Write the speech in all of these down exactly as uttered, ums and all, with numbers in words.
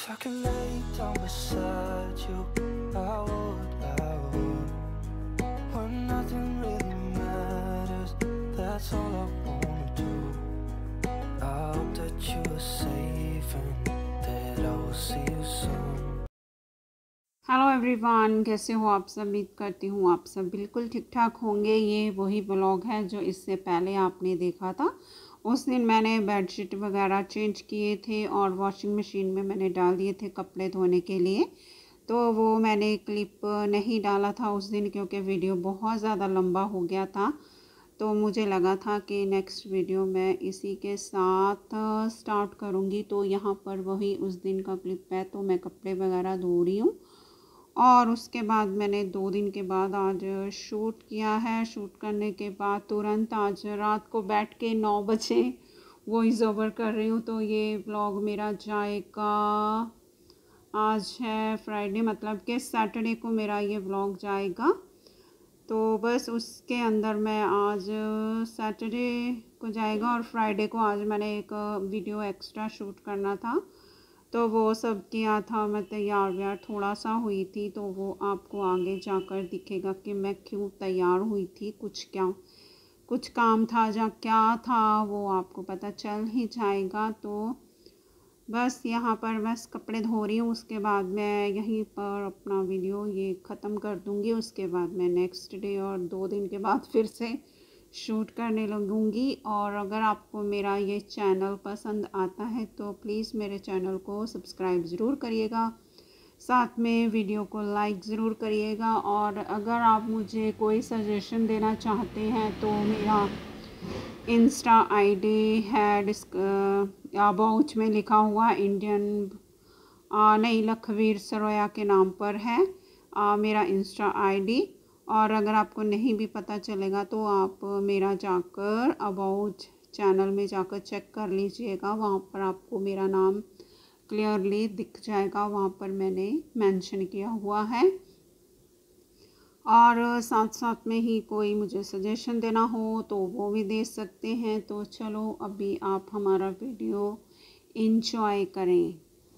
If I could lay down beside you, I would, I would. When nothing really matters, that's all I wanna do. I hope that you are safe and that I will see you soon. Hello everyone, कैसे हो आप सब। उम्मीद करती हूँ आप सब बिल्कुल ठीक ठाक होंगे। ये वही ब्लॉग है जो इससे पहले आपने देखा था। उस दिन मैंने बेडशीट वगैरह चेंज किए थे और वॉशिंग मशीन में मैंने डाल दिए थे कपड़े धोने के लिए। तो वो मैंने क्लिप नहीं डाला था उस दिन क्योंकि वीडियो बहुत ज़्यादा लंबा हो गया था। तो मुझे लगा था कि नेक्स्ट वीडियो मैं इसी के साथ स्टार्ट करूँगी। तो यहाँ पर वही उस दिन का क्लिप है। तो मैं कपड़े वगैरह धो रही हूँ और उसके बाद मैंने दो दिन के बाद आज शूट किया है। शूट करने के बाद तुरंत आज रात को बैठ के नौ बजे वॉइस ओवर कर रही हूँ। तो ये व्लॉग मेरा जाएगा, आज है फ्राइडे, मतलब कि सैटरडे को मेरा ये व्लॉग जाएगा। तो बस उसके अंदर मैं आज सैटरडे को जाएगा और फ्राइडे को आज मैंने एक वीडियो एक्स्ट्रा शूट करना था। तो वो सब किया था, मैं तैयार व्यार थोड़ा सा हुई थी। तो वो आपको आगे जाकर दिखेगा कि मैं क्यों तैयार हुई थी। कुछ क्या कुछ काम था या क्या था वो आपको पता चल ही जाएगा। तो बस यहाँ पर बस कपड़े धो रही हूँ। उसके बाद मैं यहीं पर अपना वीडियो ये ख़त्म कर दूँगी। उसके बाद मैं नेक्स्ट डे और दो दिन के बाद फिर से शूट करने लगूँगी। और अगर आपको मेरा ये चैनल पसंद आता है तो प्लीज़ मेरे चैनल को सब्सक्राइब ज़रूर करिएगा, साथ में वीडियो को लाइक ज़रूर करिएगा। और अगर आप मुझे कोई सजेशन देना चाहते हैं तो मेरा इंस्टा आईडी है डिस्क अबाउट में लिखा हुआ इंडियन नहीं लखवीर सरोया के नाम पर है आ, मेरा इंस्टा आईडी। और अगर आपको नहीं भी पता चलेगा तो आप मेरा जाकर अबाउट चैनल में जाकर चेक कर लीजिएगा। वहाँ पर आपको मेरा नाम क्लियरली दिख जाएगा, वहाँ पर मैंने मेंशन किया हुआ है। और साथ साथ में ही कोई मुझे सजेशन देना हो तो वो भी दे सकते हैं। तो चलो अभी आप हमारा वीडियो एंजॉय करें।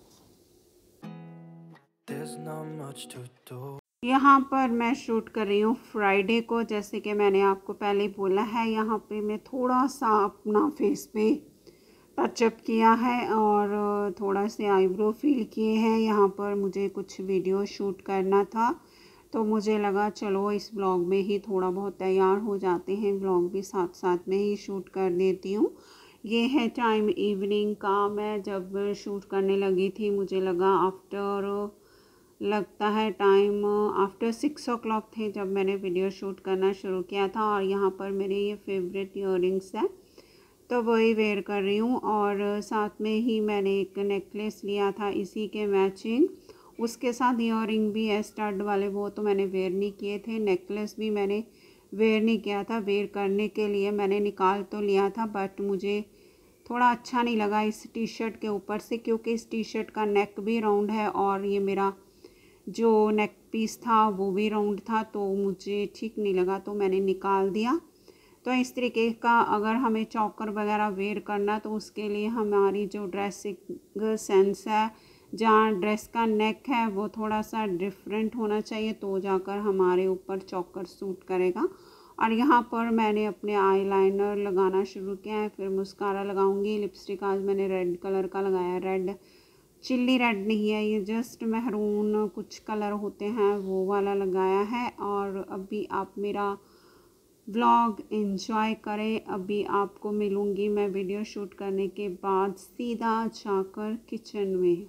There's not much to do. यहाँ पर मैं शूट कर रही हूँ फ्राइडे को। जैसे कि मैंने आपको पहले बोला है, यहाँ पे मैं थोड़ा सा अपना फेस पे टचअप किया है और थोड़ा से आईब्रो फिल किए हैं। यहाँ पर मुझे कुछ वीडियो शूट करना था तो मुझे लगा चलो इस ब्लॉग में ही थोड़ा बहुत तैयार हो जाते हैं, ब्लॉग भी साथ साथ में ही शूट कर देती हूँ। ये है टाइम इवनिंग का। मैं जब शूट करने लगी थी मुझे लगा आफ्टर लगता है time after six o'clock थे जब मैंने वीडियो शूट करना शुरू किया था। और यहाँ पर मेरे ये फेवरेट इयररिंग्स है तो वही वेयर कर रही हूँ। और साथ में ही मैंने एक नेकलेस लिया था इसी के मैचिंग, उसके साथ इयररिंग भी है स्टड वाले, वो तो मैंने वेयर नहीं किए थे। नेकलेस भी मैंने वेयर नहीं किया था। वेयर करने के लिए मैंने निकाल तो लिया था बट मुझे थोड़ा अच्छा नहीं लगा इस टी शर्ट के ऊपर से, क्योंकि इस टी शर्ट का नेक भी राउंड है और ये मेरा जो नेक पीस था वो भी राउंड था, तो मुझे ठीक नहीं लगा तो मैंने निकाल दिया। तो इस तरीके का अगर हमें चौकर वगैरह वेयर करना तो उसके लिए हमारी जो ड्रेसिंग सेंस है, जहाँ ड्रेस का नेक है वो थोड़ा सा डिफरेंट होना चाहिए तो जाकर हमारे ऊपर चौकर सूट करेगा। और यहाँ पर मैंने अपने आईलाइनर लगाना शुरू किया है, फिर मस्कारा लगाऊंगी। लिपस्टिक आज मैंने रेड कलर का लगाया, रेड चिल्ली रेड नहीं है, ये जस्ट महरून कुछ कलर होते हैं वो वाला लगाया है। और अभी आप मेरा व्लॉग एंजॉय करें। अभी आपको मिलूँगी मैं वीडियो शूट करने के बाद सीधा जाकर किचन में।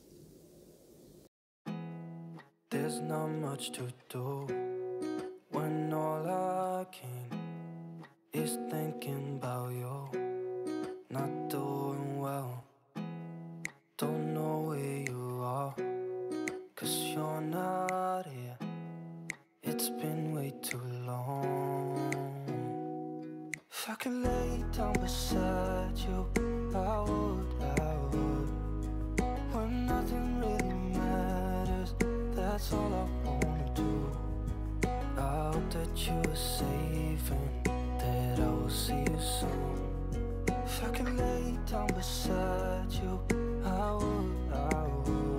There's not much to do when all I can is thinking about you. Not doing well, don't know where you are, 'cause you're not here. It's been way too long. If I could lay down beside you, I would, I would. When nothing really matters, that's all I wanna do. I hope that you are safe and that I will see you soon. If I could lay down beside you, I would, I would.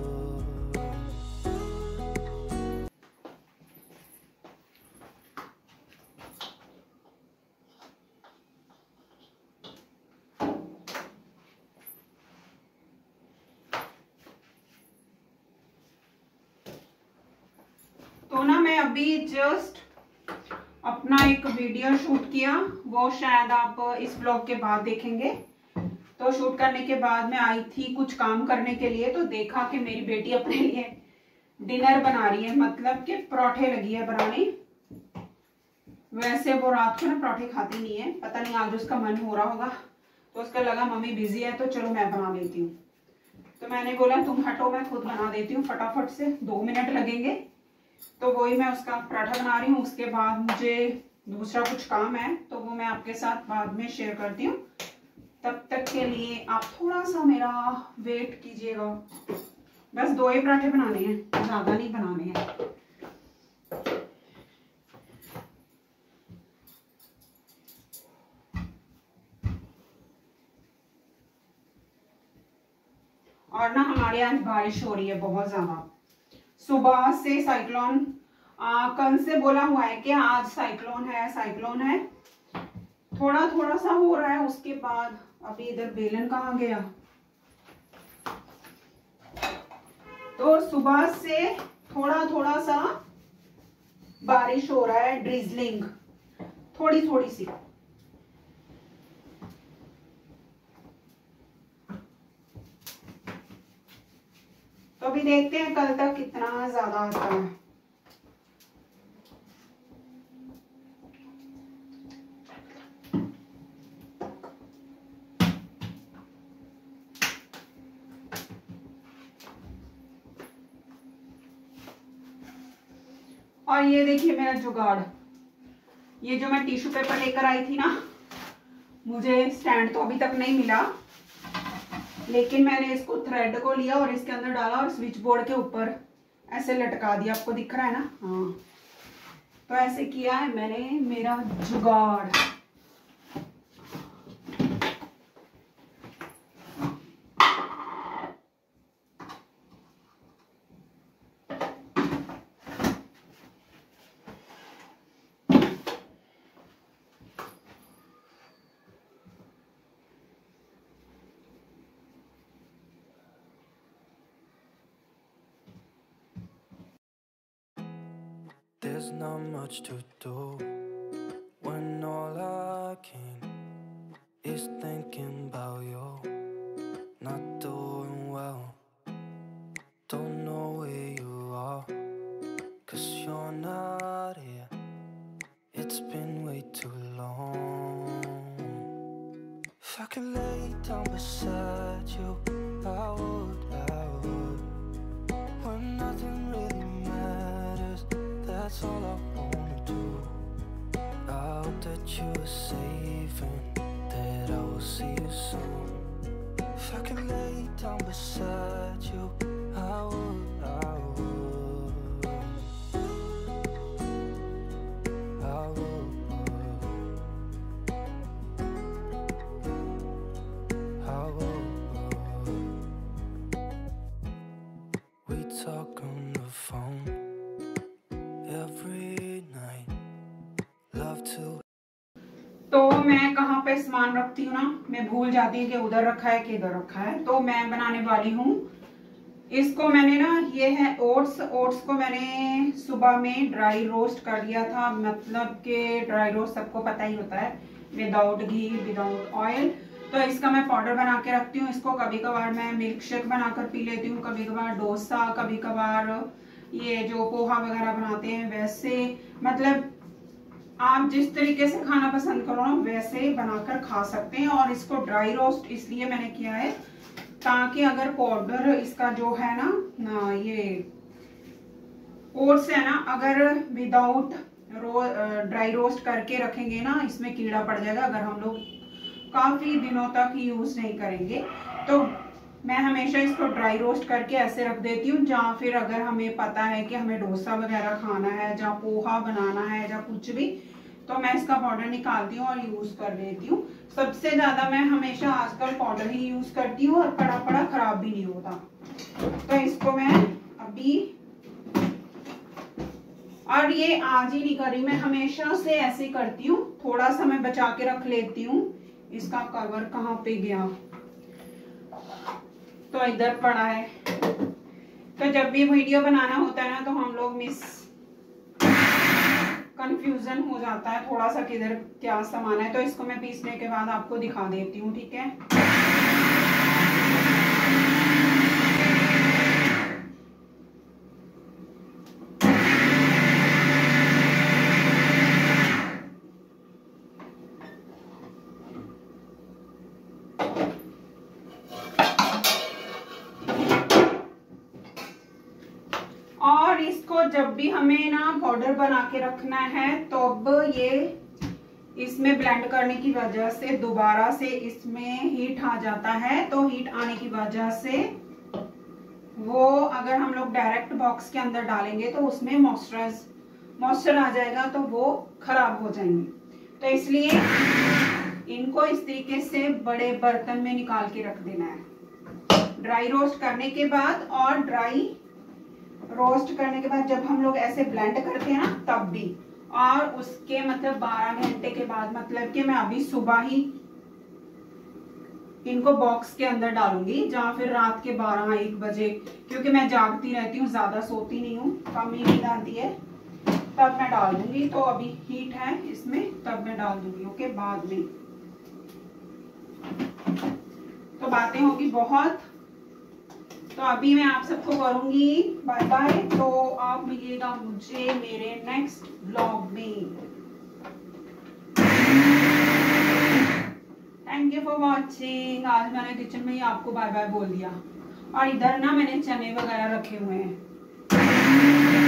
तो ना मैं अभी just अपना एक video shoot किया, वो शायद आप इस ब्लॉग के बाद देखेंगे। तो शूट करने के बाद मैं आई थी कुछ काम करने के लिए, तो देखा कि मेरी बेटी अपने लिए डिनर बना रही है, मतलब कि पराठे लगी है बनाने। वैसे वो रात को ना पराठे खाती नहीं है, पता नहीं आज उसका मन हो रहा होगा, तो उसका लगा मम्मी बिजी है तो चलो मैं बना लेती हूँ। तो मैंने बोला तुम हटो, मैं खुद बना देती हूँ फटाफट से, दो मिनट लगेंगे। तो वही मैं उसका पराठा बना रही हूँ। उसके बाद मुझे दूसरा कुछ काम है, तो वो मैं आपके साथ बाद में शेयर करती हूँ। तब तक के लिए आप थोड़ा सा मेरा वेट कीजिएगा। बस दो ही पराठे बनाने हैं, ज़्यादा नहीं बनाने हैं। और ना हमारे आज बारिश हो रही है बहुत ज्यादा, सुबह से साइक्लोन, कल से बोला हुआ है कि आज साइक्लोन है साइक्लोन है, थोड़ा थोड़ा सा हो रहा है। उसके बाद अभी इधर बेलन कहाँ गया। तो सुबह से थोड़ा थोड़ा सा बारिश हो रहा है, ड्रिजलिंग थोड़ी थोड़ी सी। तो अभी देखते हैं कल तक कितना ज्यादा आता है। और ये देखिए मेरा जुगाड़, ये जो मैं टिश्यू पेपर लेकर आई थी ना, मुझे स्टैंड तो अभी तक नहीं मिला, लेकिन मैंने इसको थ्रेड को लिया और इसके अंदर डाला और स्विच बोर्ड के ऊपर ऐसे लटका दिया। आपको दिख रहा है ना? हाँ, तो ऐसे किया है मैंने मेरा जुगाड़। There's not much to do when all I can is thinking about you. Not doing well, don't know where you are, 'cause you're not here. It's been way too long. If I could lay down beside you, I would, I would. When nothing really matters, that's all I wanna do. I hope that you are safe and that I will see you soon. If I could lay down beside you, I would, I would. I would. I would. We talk on the phone every night. Love to. तो मैं कहाँ पे सामान रखती हूँ ना, मैं भूल जाती हूँ कि उधर रखा है कि इधर रखा है। तो मैं बनाने वाली हूँ इसको। मैंने ना, ये है ओट्स। ओट्स को मैंने सुबह में ड्राई रोस्ट कर लिया था, मतलब कि ड्राई रोस्ट सबको पता ही होता है, विदाउट घी विदाउट ऑयल। तो इसका मैं पाउडर बना के रखती हूँ। इसको कभी कभार मैं मिल्क शेक बनाकर पी लेती हूँ, कभी कभार डोसा, कभी कभार ये जो पोहा वगैरह बनाते हैं वैसे, मतलब आप जिस तरीके से खाना पसंद करो ना वैसे बनाकर खा सकते हैं। और इसको ड्राई रोस्ट इसलिए मैंने किया है ताकि अगर पाउडर इसका जो है ना, ना ये ओट्स है ना, अगर विदाउट रो ड्राई रोस्ट करके रखेंगे ना, इसमें कीड़ा पड़ जाएगा अगर हम लोग काफी दिनों तक यूज नहीं करेंगे। तो मैं हमेशा इसको ड्राई रोस्ट करके ऐसे रख देती हूँ। जहाँ फिर अगर हमें पता है कि हमें डोसा वगैरह खाना है, जहाँ पोहा बनाना है, जहाँ कुछ भी, तो मैं इसका पाउडर निकालती हूँ और यूज कर लेती हूँ। सबसे ज्यादा मैं हमेशा आजकल पाउडर ही यूज करती हूँ और पड़ा पड़ा खराब भी नहीं होता। तो इसको मैं अभी, और ये आज ही नहीं कर रही, मैं हमेशा से ऐसे करती हूँ। थोड़ा सा मैं बचा के रख लेती हूँ। इसका कवर कहाँ पे गया, तो इधर पड़ा है। तो जब भी वीडियो बनाना होता है ना, तो हम लोग मिस कंफ्यूजन हो जाता है थोड़ा सा किधर क्या सामान है। तो इसको मैं पीसने के बाद आपको दिखा देती हूँ, ठीक है। और इसको जब भी हमें ना पाउडर बना के रखना है तो अब ये इसमें ब्लेंड करने की वजह से दोबारा से इसमें हीट आ जाता है। तो हीट आने की वजह से वो अगर हम लोग डायरेक्ट बॉक्स के अंदर डालेंगे तो उसमें मॉइस्चराइज मॉइस्चर आ जाएगा, तो वो खराब हो जाएंगे। तो इसलिए इनको इस तरीके से बड़े बर्तन में निकाल के रख देना है ड्राई रोस्ट करने के बाद। और ड्राई रोस्ट करने के बाद जब हम लोग ऐसे ब्लेंड करते हैं ना तब भी, और उसके मतलब बारह घंटे के बाद, मतलब कि मैं अभी सुबह ही इनको बॉक्स के अंदर डालूंगी, जहाँ फिर रात के बारह एक बजे, क्योंकि मैं जागती रहती हूँ, ज्यादा सोती नहीं हूँ, कम ही नींद आती है, तब मैं डाल दूंगी। तो अभी हीट है इसमें, तब मैं डाल दूंगी, ओके, बाद में। तो बातें होगी बहुत, तो अभी मैं आप सबको करूंगी बाय बाय। तो आप मिलिएगा मुझे मेरे नेक्स्ट ब्लॉग में। Thank you for watching. आज मैंने किचन में ही आपको बाय बाय बोल दिया, और इधर ना मैंने चने वगैरह रखे हुए हैं।